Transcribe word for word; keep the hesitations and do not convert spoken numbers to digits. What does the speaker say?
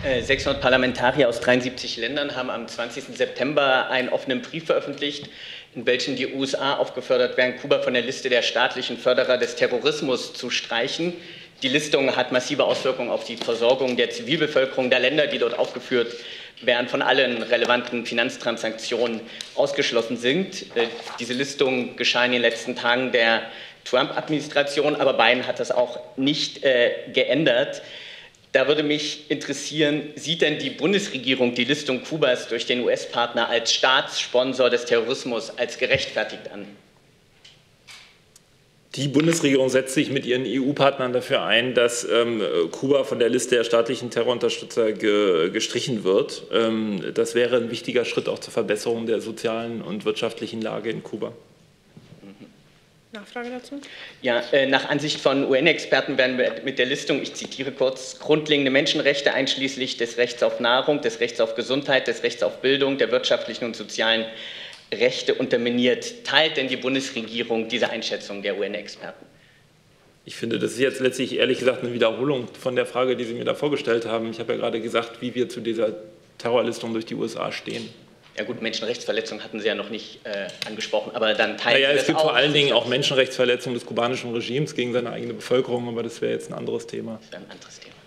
sechshundert Parlamentarier aus dreiundsiebzig Ländern haben am zwanzigsten September einen offenen Brief veröffentlicht, in welchem die U S A aufgefordert werden, Kuba von der Liste der staatlichen Förderer des Terrorismus zu streichen. Die Listung hat massive Auswirkungen auf die Versorgung der Zivilbevölkerung der Länder, die dort aufgeführt werden, von allen relevanten Finanztransaktionen ausgeschlossen sind. Diese Listung geschah in den letzten Tagen der Trump-Administration, aber Biden hat das auch nicht äh, geändert. Da würde mich interessieren, sieht denn die Bundesregierung die Listung Kubas durch den U S-Partner als Staatssponsor des Terrorismus als gerechtfertigt an? Die Bundesregierung setzt sich mit ihren E U-Partnern dafür ein, dass ähm, Kuba von der Liste der staatlichen Terrorunterstützer ge gestrichen wird. Ähm, das wäre ein wichtiger Schritt auch zur Verbesserung der sozialen und wirtschaftlichen Lage in Kuba. Nachfrage dazu? Ja, äh, nach Ansicht von U N-Experten werden mit der Listung, ich zitiere kurz, grundlegende Menschenrechte einschließlich des Rechts auf Nahrung, des Rechts auf Gesundheit, des Rechts auf Bildung, der wirtschaftlichen und sozialen Rechte unterminiert. Teilt denn die Bundesregierung diese Einschätzung der U N-Experten? Ich finde, das ist jetzt letztlich ehrlich gesagt eine Wiederholung von der Frage, die Sie mir da vorgestellt haben. Ich habe ja gerade gesagt, wie wir zu dieser Terrorlistung durch die U S A stehen. Ja gut, Menschenrechtsverletzungen hatten Sie ja noch nicht äh, angesprochen, aber dann teilen naja, Sie das es gibt auch, vor allen Dingen auch Menschenrechtsverletzungen des kubanischen Regimes gegen seine eigene Bevölkerung, aber das wäre jetzt ein anderes Thema. Das wäre ein anderes Thema.